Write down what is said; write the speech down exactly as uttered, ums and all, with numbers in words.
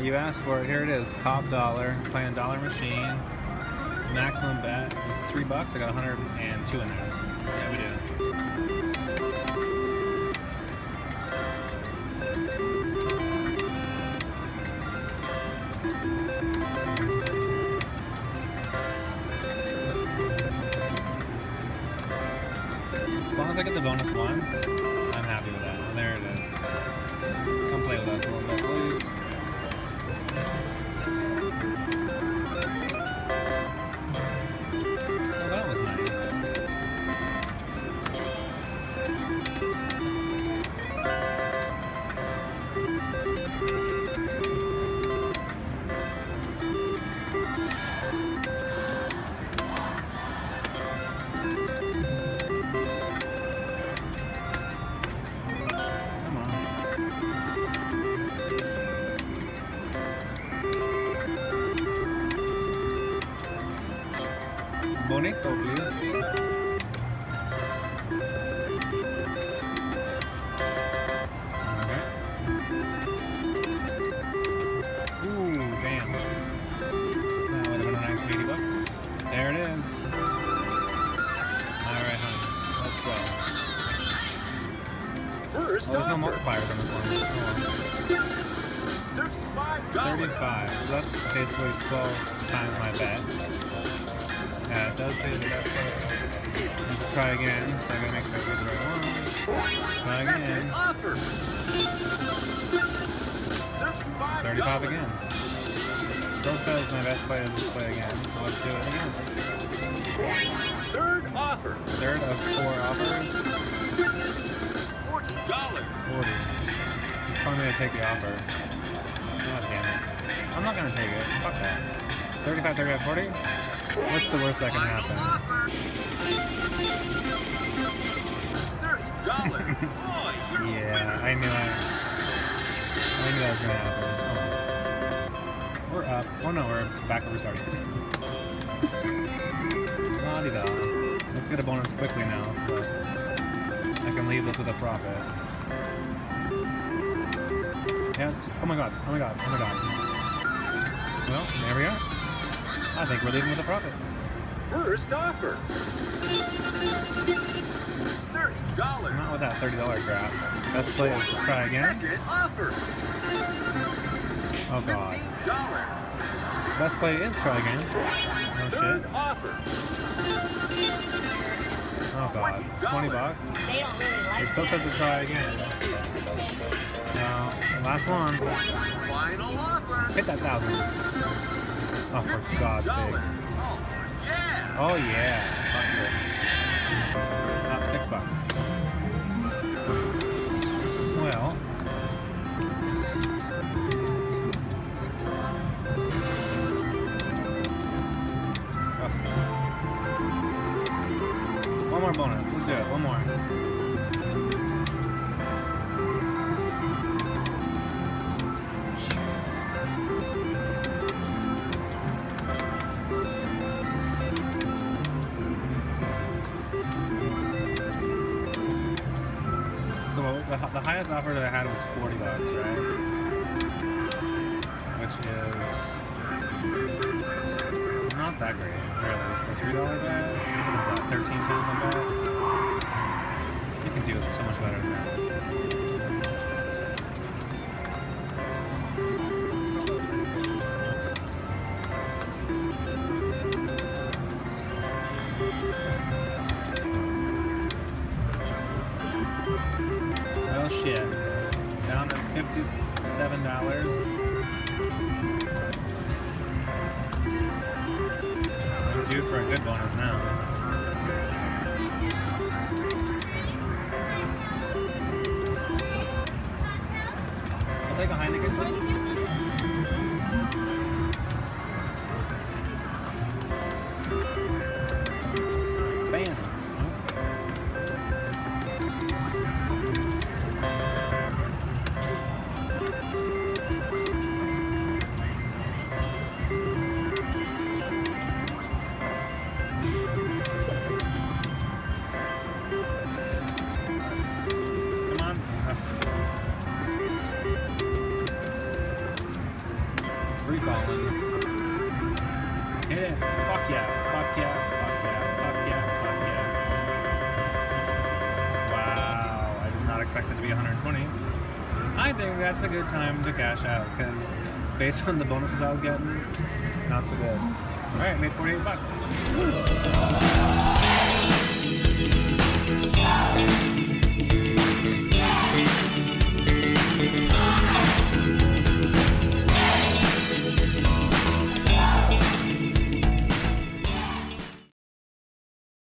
you asked for it. Here it is. Top dollar. Playing dollar machine. Maximum bet is three bucks. I got one hundred two in there. Yeah, we do. As long as I get the bonus ones, I'm happy with that. And there it is. Come play with us a little bit, please. Oh, that was nice. Bonito, please. Okay. Ooh, damn. That would have been a nice eighty bucks. There it is. Alright, honey. Let's go. First Oh, there's no offer. multipliers on this one. thirty-five dollars. thirty-five. So that's basically twelve times my bet. Yeah, it does say the best player. Let's try again, so I gotta make sure I get the right one. Try again. Second offer. thirty-five again. Still says my best player is to play again, so let's do it again. Third offer. Third of four offers. forty dollars. forty. He's telling me to take the offer. God damn it. I'm not gonna take it. Fuck that. thirty-five, thirty-five, forty? What's the worst that can happen? thirty dollars. Boy, you're Yeah, I knew I, I knew that was gonna happen. Oh. We're up. Oh no, we're back where we started. La-di-da. Let's get a bonus quickly now, so that I can leave this with a profit. Yeah, it's, oh my god, oh my god, oh my god. Well, there we are. I think we're leaving with a profit. First offer. thirty dollars. Not with that thirty dollar crap. Best play is to try again. Second offer. Oh god. fifteen dollars. Best play is try again. No Third shit. offer. Oh god. twenty bucks. They don't really like It still says to try again. So, last one. Final offer. Hit that thousand. Oh, for God's sake. Oh, yeah. Oh yeah. Fuck it. Not six bucks. Well. Oh. One more bonus. Let's do it. One more. The, the highest offer that I had was forty bucks, right? Which is not that great, really. For a three dollar bet, what is that, thirteen times my bet? You can do so much better than that. Well, shit. Down to fifty-seven dollars. I'm due for a good bonus now. I'll take a Heineken, please. Bam. Hit it. Fuck yeah. Fuck yeah. Fuck yeah. Fuck yeah. Fuck yeah. Wow. I did not expect it to be one hundred twenty. I think that's a good time to cash out because based on the bonuses I was getting, not so good. Alright, made forty-eight bucks.